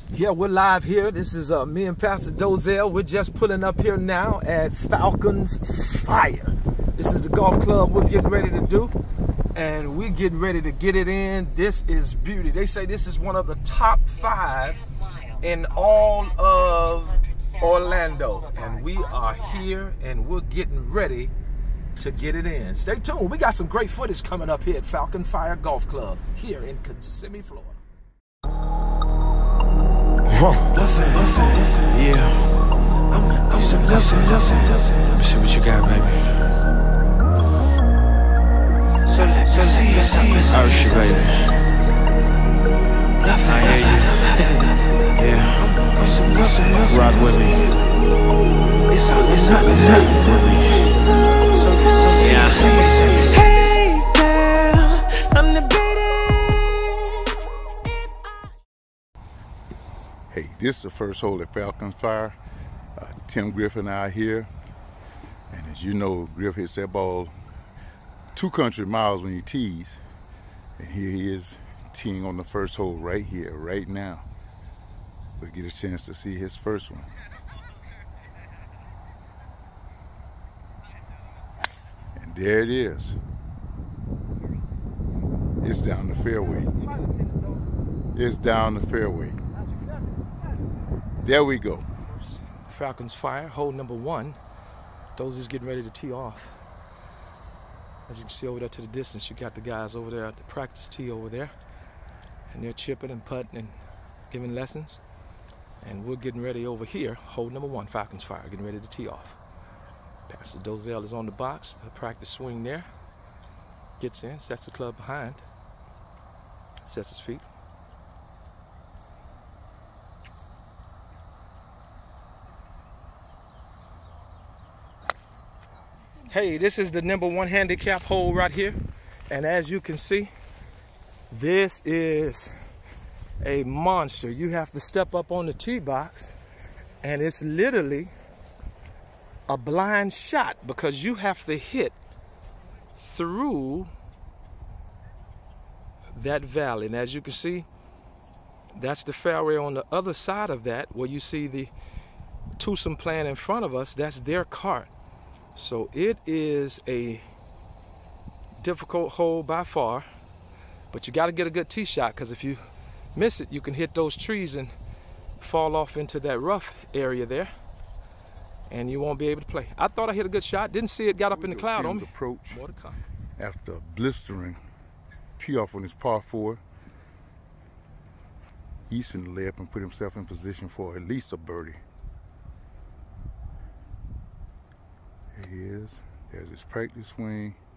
Yeah, we're live here. This is me and Pastor Dozell. We're just pulling up here now at Falcons Fire. This is the golf club we're getting ready to do, and we're getting ready to get it in. This is beauty. They say this is one of the top 5 in all of Orlando, and we are here and we're getting ready to get it in. Stay tuned. We got some great footage coming up here at Falcon Fire Golf Club here in Kissimmee, Florida. Yeah. I'm some loving. Let me see what you got, baby. So let me see. Ursha, baby. I hear you. Yeah. Rock with me. It's all in with me. So let me see. Hey, girl, I'm the beat. Hey, this is the first hole at Falcon Fire. Tim Griffin out here, and as you know, Griff hits that ball 2 country miles when he tees, and here he is teeing on the first hole right here, right now. We'll get a chance to see his first one. And there it is. It's down the fairway. It's down the fairway. There we go. Falcons Fire, hole number 1. Those is getting ready to tee off. As you can see over there to the distance, you got the guys over there at the practice tee over there. And they're chipping and putting and giving lessons. And we're getting ready over here, hole number 1, Falcons Fire, getting ready to tee off. Pastor Dozell is on the box, the practice swing there. Gets in, sets the club behind, sets his feet. Hey, this is the number 1 handicap hole right here. And as you can see, this is a monster. You have to step up on the tee box, and it's literally a blind shot because you have to hit through that valley. And as you can see, that's the fairway on the other side of that, where you see the twosome playing in front of us. That's their cart. So it is a difficult hole by far, but you got to get a good tee shot, because if you miss it, you can hit those trees and fall off into that rough area there, and you won't be able to play. I thought I hit a good shot. Didn't see it got up in the cloud on me. Approach More to come. After a blistering tee off on his par 4. He's finna lay up and put himself in position for at least a birdie. There he is. There's his practice swing.